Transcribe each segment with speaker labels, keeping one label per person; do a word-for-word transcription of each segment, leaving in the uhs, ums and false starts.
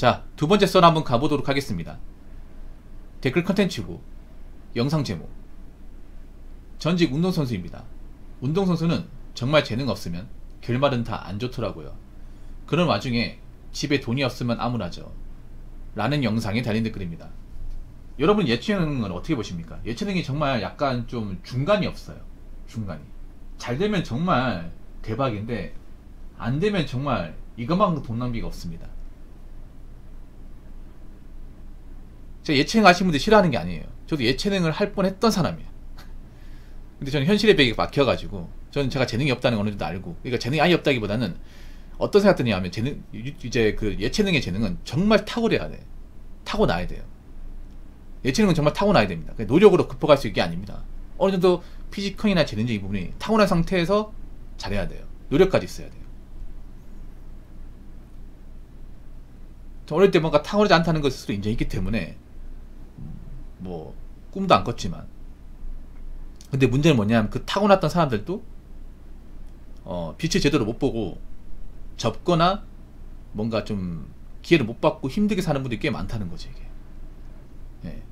Speaker 1: 자, 두 번째 썰 한번 가보도록 하겠습니다. 댓글 컨텐츠고 영상 제목. 전직 운동선수입니다. 운동선수는 정말 재능 없으면 결말은 다 안 좋더라고요. 그런 와중에 집에 돈이 없으면 아무나죠. 라는 영상에 달린 댓글입니다. 여러분 예체능은 어떻게 보십니까? 예체능이 정말 약간 좀 중간이 없어요. 중간이. 잘 되면 정말 대박인데 안 되면 정말 이것만큼 돈 낭비가 없습니다. 제가 예체능 하시는 분들 싫어하는 게 아니에요. 저도 예체능을 할 뻔했던 사람이에요. 근데 저는 현실의 벽에 막혀가지고 저는 제가 재능이 없다는 걸 어느 정도 알고, 그러니까 재능이 아예 없다기보다는 어떤 생각 드냐면 재능, 이제 그 예체능의 재능은 정말 탁월해야 돼. 타고나야 돼요. 예체능은 정말 타고나야 됩니다. 노력으로 극복할 수 있는 게 아닙니다. 어느 정도 피지컬이나 재능적인 부분이 타고난 상태에서 잘해야 돼요. 노력까지 있어야 돼요. 저 어릴 때 뭔가 탁월하지 않다는 것을 스스로 인정했기 때문에 뭐 꿈도 안 꿨지만, 근데 문제는 뭐냐면 그 타고났던 사람들도 어, 빛을 제대로 못 보고 접거나 뭔가 좀 기회를 못 받고 힘들게 사는 분들이 꽤 많다는 거죠, 이게. 예.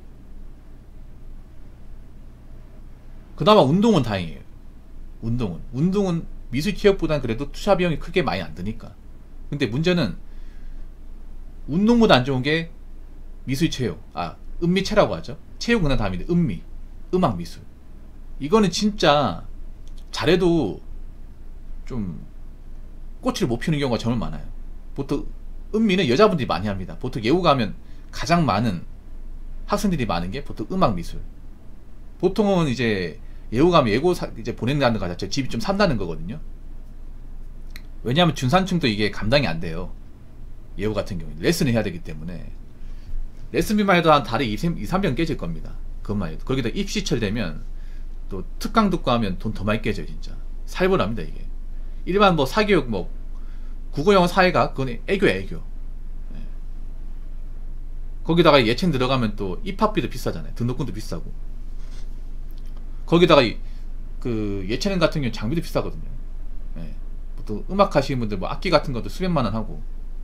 Speaker 1: 그나마 운동은 다행이에요. 운동은. 운동은 미술 취업보다는 그래도 투자 비용이 크게 많이 안 드니까. 근데 문제는 운동보다 안 좋은 게 미술 체육. 아, 음미체라고 하죠. 체육은 다음인데 음미. 음악 미술. 이거는 진짜 잘해도 좀 꽃을 못 피우는 경우가 정말 많아요. 보통 음미는 여자분들이 많이 합니다. 보통 예우 가면 가장 많은 학생들이 많은 게 보통 음악 미술. 보통은 이제 예우 가면 예고 사, 이제 보낸다는 거 자체 집이 좀 산다는 거거든요. 왜냐하면 중산층도 이게 감당이 안 돼요. 예우 같은 경우에 레슨을 해야 되기 때문에 레슨비만 해도 한 달에 이, 삼백은 깨질 겁니다. 그것만 해도. 거기다 입시철 되면 또 특강 듣고 하면 돈 더 많이 깨져요. 진짜 살벌합니다 이게. 일반 뭐 사교육 뭐 국어 영어 사회가 그건 애교야 애교. 네. 거기다가 예체능 들어가면 또 입학비도 비싸잖아요. 등록금도 비싸고. 거기다가 이, 그 예체능 같은 경우는 장비도 비싸거든요. 네. 보통 음악 하시는 분들 뭐 악기 같은 것도 수백만 원 하고,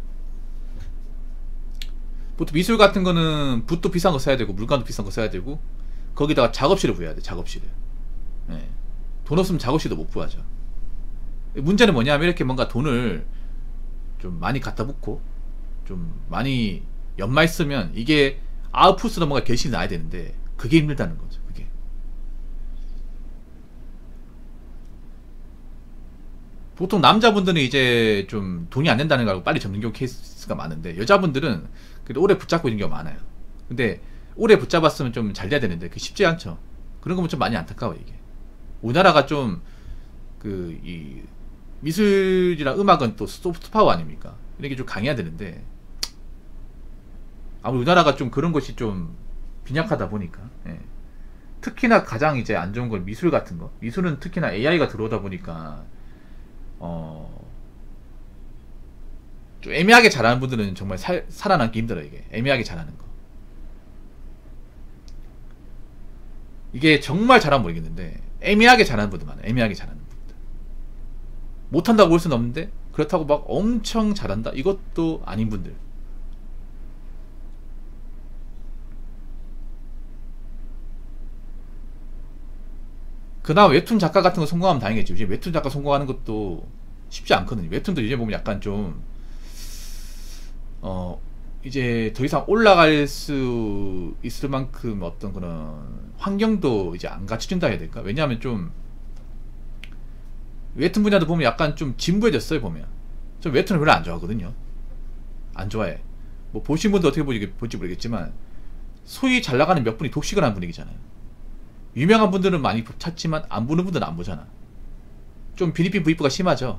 Speaker 1: 보통 미술 같은 거는 붓도 비싼 거 써야 되고 물감도 비싼 거 써야 되고, 거기다가 작업실을 구해야 돼. 작업실을. 네. 돈 없으면 작업실도 못 구하죠. 문제는 뭐냐면 이렇게 뭔가 돈을 좀 많이 갖다 붓고 좀 많이 연말 쓰면 이게 아웃풋으로 뭔가 결실이 나야 되는데 그게 힘들다는 거죠. 그게. 보통 남자분들은 이제 좀 돈이 안 된다는 걸 알고 빨리 접는 경우 케이스가 많은데, 여자분들은 그래도 오래 붙잡고 있는 경우가 많아요. 근데 오래 붙잡았으면 좀 잘 돼야 되는데 그게 쉽지 않죠. 그런 거면 좀 많이 안타까워요 이게. 우리나라가 좀 그 이 미술이랑 음악은 또 소프트 파워 아닙니까? 이렇게 좀 강해야 되는데 아무래도 우리나라가 좀 그런 것이 좀 빈약하다 보니까, 예. 특히나 가장 이제 안 좋은 건 미술 같은 거. 미술은 특히나 에이아이가 들어오다 보니까 어 좀 애매하게 잘하는 분들은 정말 살, 살아남기 힘들어요 이게. 애매하게 잘하는 거. 이게 정말 잘하면 모르겠는데 애매하게 잘하는 분들 많아요. 애매하게 잘하는 분들. 못한다고 볼 수는 없는데 그렇다고 막 엄청 잘한다? 이것도 아닌 분들. 그나마 웹툰 작가 같은 거 성공하면 다행이겠죠. 이제 웹툰 작가 성공하는 것도 쉽지 않거든요. 웹툰도 이제 보면 약간 좀 어 이제 더 이상 올라갈 수 있을 만큼 어떤 그런 환경도 이제 안 갖춰진다 해야 될까? 왜냐하면 좀 웹툰 분야도 보면 약간 좀 진부해졌어요. 보면 저 웹툰을 별로 안 좋아하거든요. 안 좋아해. 뭐 보신 분들 어떻게 볼지 모르겠지만 소위 잘 나가는 몇 분이 독식을 하는 분위기잖아요. 유명한 분들은 많이 찾지만 안 보는 분들은 안 보잖아. 좀 비니핀 브이프가 심하죠.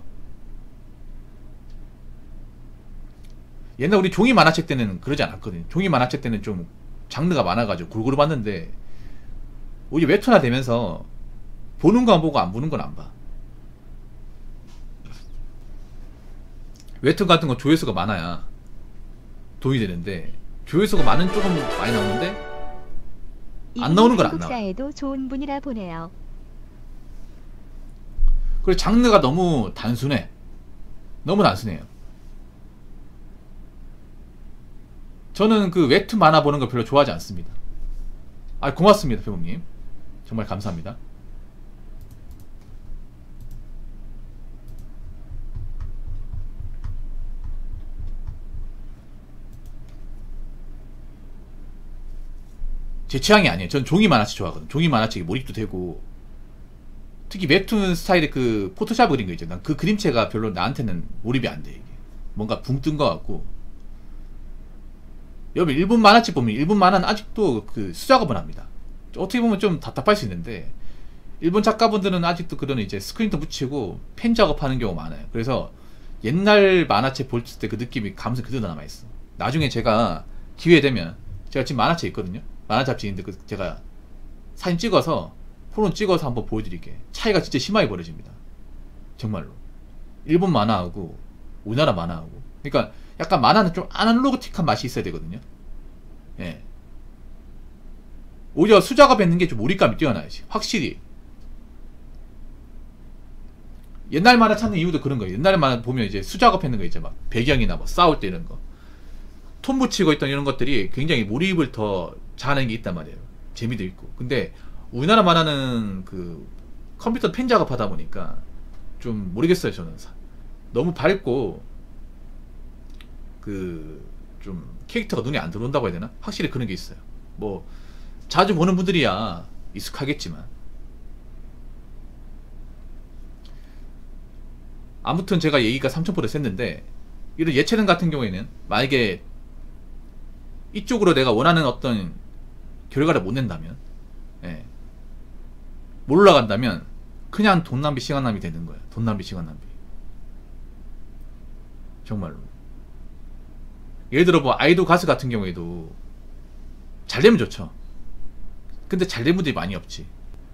Speaker 1: 옛날 우리 종이 만화책 때는 그러지 않았거든요. 종이 만화책 때는 좀 장르가 많아가지고 골고루 봤는데 오히려 웹툰화 되면서 보는 거 안 보고 안 보는 건 안 봐. 웹툰 같은 건 조회수가 많아야 돈이 되는데 조회수가 많은 쪽은 많이 나오는데 안 나오는 건 안 나와.
Speaker 2: 한국사에도 좋은 분이라 보네요.
Speaker 1: 그리고 장르가 너무 단순해. 너무 단순해요. 저는 그 웹툰 만화 보는 거 별로 좋아하지 않습니다. 아, 고맙습니다, 배우님. 정말 감사합니다. 제 취향이 아니에요. 전 종이 만화책 좋아하거든요. 종이 만화책이 몰입도 되고, 특히 웹툰 스타일의 그 포토샵 그린 거 있죠. 난 그 그림체가 별로 나한테는 몰입이 안 돼. 이게 뭔가 붕 뜬 것 같고. 여러분, 일본 만화책 보면 일본 만화는 아직도 그 수작업을 합니다. 어떻게 보면 좀 답답할 수 있는데, 일본 작가분들은 아직도 그런 이제 스크린도 붙이고 펜 작업하는 경우가 많아요. 그래서 옛날 만화책 볼 때 그 느낌이 감성 그대로 남아있어. 나중에 제가 기회 되면, 제가 지금 만화책 있거든요. 만화 잡지인데 그 제가 사진 찍어서 폰으로 찍어서 한번 보여드릴게. 차이가 진짜 심하게 벌어집니다. 정말로. 일본 만화하고 우리나라 만화하고. 그러니까 약간 만화는 좀 아날로그틱한 맛이 있어야 되거든요. 예. 오히려 수작업에 있는 게 좀 몰입감이 뛰어나야지. 확실히. 옛날 만화 찾는 이유도 그런 거예요. 옛날 만화 보면 이제 수작업 했는 거 있죠. 막 배경이나 뭐 싸울 때 이런 거. 톤 붙이고 있던 이런 것들이 굉장히 몰입을 더 잘하는 게 있단 말이에요. 재미도 있고. 근데 우리나라 만화는 그 컴퓨터 펜 작업하다 보니까 좀 모르겠어요. 저는 너무 밝고 그 좀 캐릭터가 눈에 안 들어온다고 해야 되나? 확실히 그런 게 있어요. 뭐 자주 보는 분들이야 익숙하겠지만, 아무튼 제가 얘기가 삼천포를 셌는데, 이런 예체능 같은 경우에는 만약에 이쪽으로 내가 원하는 어떤 결과를 못 낸다면, 예, 못 올라간다면 그냥 돈 낭비 시간 낭비 되는 거예요. 돈 낭비 시간 낭비. 정말로. 예를 들어 뭐 아이돌 가수 같은 경우에도 잘 되면 좋죠. 근데 잘 된 분들이 많이 없지.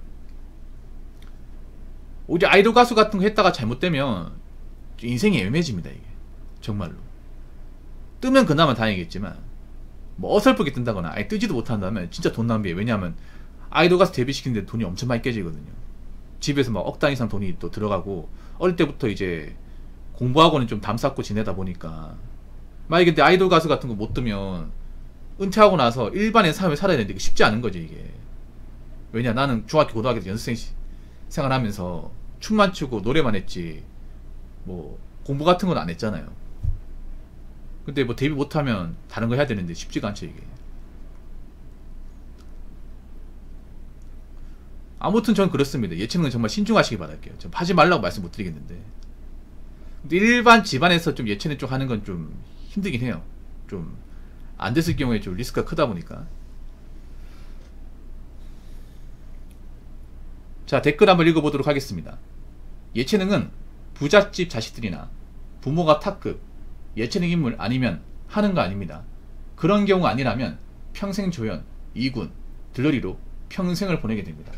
Speaker 1: 오히려 아이돌 가수 같은 거 했다가 잘못되면 인생이 애매해집니다. 이게 정말로. 뜨면 그나마 다행이겠지만, 뭐 어설프게 뜬다거나 아예 뜨지도 못한다면 진짜 돈 낭비예요. 왜냐하면 아이돌 가수 데뷔시키는데 돈이 엄청 많이 깨지거든요. 집에서 막 억당 이상 돈이 또 들어가고, 어릴 때부터 이제 공부하고는 좀 담 쌓고 지내다 보니까, 만약에 근데 아이돌 가수 같은 거 못 뜨면 은퇴하고 나서 일반의 삶을 살아야 되는데 쉽지 않은 거지 이게. 왜냐, 나는 중학교 고등학교 때 연습생 생활하면서 춤만 추고 노래만 했지 뭐 공부 같은 건 안 했잖아요. 근데 뭐 데뷔 못하면 다른 거 해야 되는데 쉽지가 않죠 이게. 아무튼 전 그렇습니다. 예체능은 정말 신중하시기 바랄게요. 좀 하지 말라고 말씀 못 드리겠는데, 근데 일반 집안에서 좀 예체능 쪽 하는 건 좀 힘들긴 해요. 좀 안 됐을 경우에 좀 리스크가 크다 보니까. 자, 댓글 한번 읽어보도록 하겠습니다. 예체능은 부잣집 자식들이나 부모가 탑급 예체능 인물 아니면 하는 거 아닙니다. 그런 경우 아니라면 평생 조연, 이군, 들러리로 평생을 보내게 됩니다.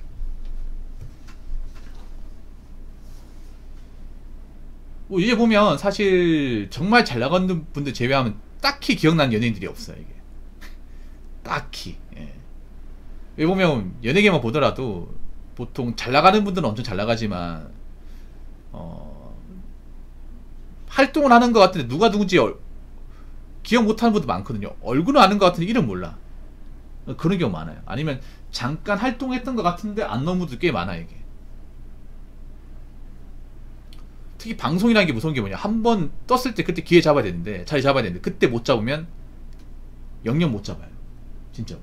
Speaker 1: 뭐 이제 보면 사실 정말 잘 나가는 분들 제외하면 딱히 기억나는 연예인들이 없어요. 이게 딱히. 예. 여기 보면 연예계만 보더라도 보통 잘 나가는 분들은 엄청 잘 나가지만 어... 활동을 하는 것 같은데 누가 누군지 얼... 기억 못하는 분도 많거든요. 얼굴은 아는 것 같은데 이름 몰라. 그런 경우 많아요. 아니면 잠깐 활동했던 것 같은데 안 나온 분들 꽤 많아요. 이게 특히 방송이라는 게 무서운 게 뭐냐, 한 번 떴을 때 그때 기회 잡아야 되는데, 자리 잡아야 되는데 그때 못 잡으면 영영 못 잡아요. 진짜.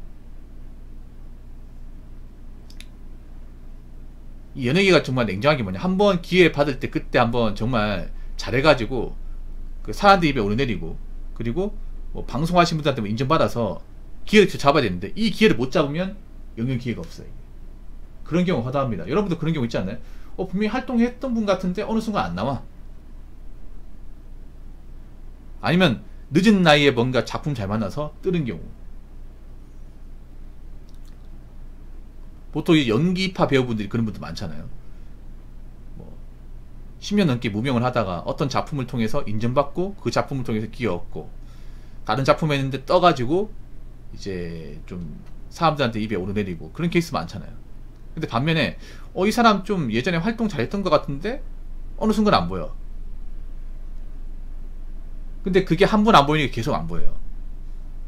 Speaker 1: 이 연예계가 정말 냉정한 게 뭐냐, 한 번 기회 받을 때 그때 한번 정말 잘해가지고 그 사람들 입에 오르내리고, 그리고 뭐 방송하신 분들한테 뭐 인정받아서 기회를 잡아야 되는데 이 기회를 못 잡으면 영영 기회가 없어요. 그런 경우 허다합니다. 여러분도 그런 경우 있지 않나요? 어, 분명히 활동했던 분 같은데 어느 순간 안 나와. 아니면 늦은 나이에 뭔가 작품 잘 만나서 뜨는 경우. 보통 연기파 배우분들이 그런 분들 많잖아요. 뭐 십 년 넘게 무명을 하다가 어떤 작품을 통해서 인정받고 그 작품을 통해서 기회 얻고, 다른 작품에 있는데 떠가지고 이제 좀 사람들한테 입에 오르내리고, 그런 케이스 많잖아요. 근데 반면에 어, 이 사람 좀 예전에 활동 잘했던 것 같은데 어느 순간 안 보여. 근데 그게 한 번 안 보이니까 계속 안 보여요.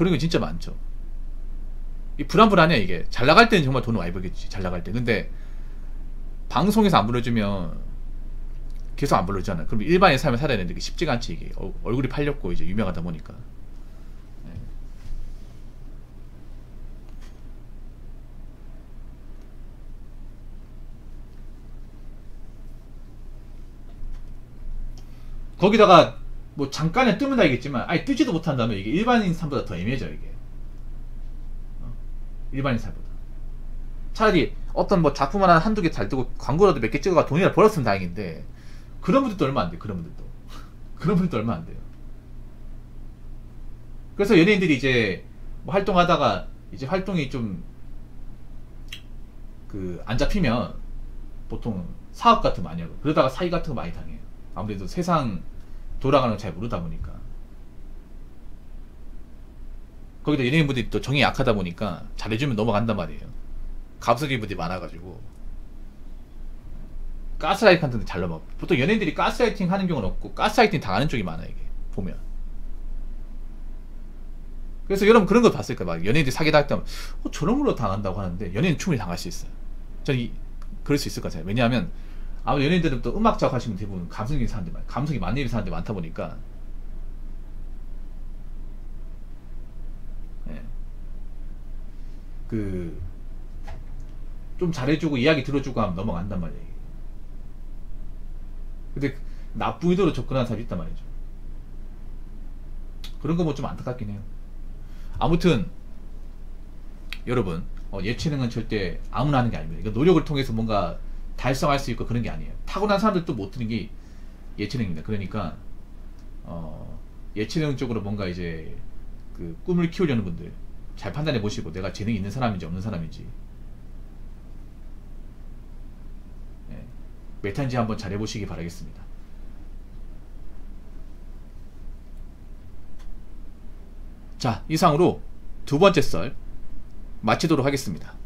Speaker 1: 그런 게 진짜 많죠. 이 불안불안해 이게. 잘 나갈 때는 정말 돈을 많이 벌겠지. 잘 나갈 때. 근데 방송에서 안 불러주면 계속 안 불러주잖아. 그럼 일반인 삶을 살아야 되는데 쉽지가 않지 이게. 어, 얼굴이 팔렸고 이제 유명하다 보니까. 네. 거기다가 뭐 잠깐에 뜨면 다이겠지만 아예 뜨지도 못한다면 이게 일반인 삶보다 더 애매해져 이게. 어? 일반인 삶보다. 차라리 어떤 뭐 작품 하나 한두 개 잘 뜨고 광고라도 몇 개 찍어가 돈이라도 벌었으면 다행인데 그런 분들도 얼마 안 돼. 그런 분들도 그런 분들도 얼마 안 돼요. 그래서 연예인들이 이제 뭐 활동하다가 이제 활동이 좀 그 안 잡히면 보통 사업 같은 거 많이 하고 그러다가 사기 같은 거 많이 당해요. 아무래도 세상 돌아가는 거 잘 모르다 보니까. 거기다 연예인분들이 또 정이 약하다 보니까 잘해주면 넘어간단 말이에요. 갑석이 분들이 많아가지고 가스라이팅 같은 데 잘 넘어. 보통 연예인들이 가스라이팅 하는 경우는 없고 가스라이팅 당하는 쪽이 많아 이게 보면. 그래서 여러분 그런 거 봤을 거야. 막 연예인들이 사기당할 때 어, 저런 걸로 당한다고 하는데 연예인 충분히 당할 수 있어요. 저는 이, 그럴 수 있을 것 같아요. 왜냐하면 아무 연예인들은 또 음악 작업하시면 대부분 감성적인 사람들 많아요. 감성이 많은 일이 사람들이 많다 보니까 예. 그 좀 잘해주고 이야기 들어주고 하면 넘어간단 말이에요. 근데 나쁜 의도로 접근하는 사람이 있단 말이죠. 그런 거 뭐 좀 안타깝긴 해요. 아무튼 여러분 어, 예체능은 절대 아무나 하는 게 아닙니다. 이거 노력을 통해서 뭔가 달성할 수 있고 그런 게 아니에요. 타고난 사람들도 못 드는 게 예체능입니다. 그러니까 어, 예체능 쪽으로 뭔가 이제 그 꿈을 키우려는 분들 잘 판단해 보시고 내가 재능이 있는 사람인지 없는 사람인지 네, 메타인지 한번 잘 해보시기 바라겠습니다. 자, 이상으로 두 번째 썰 마치도록 하겠습니다.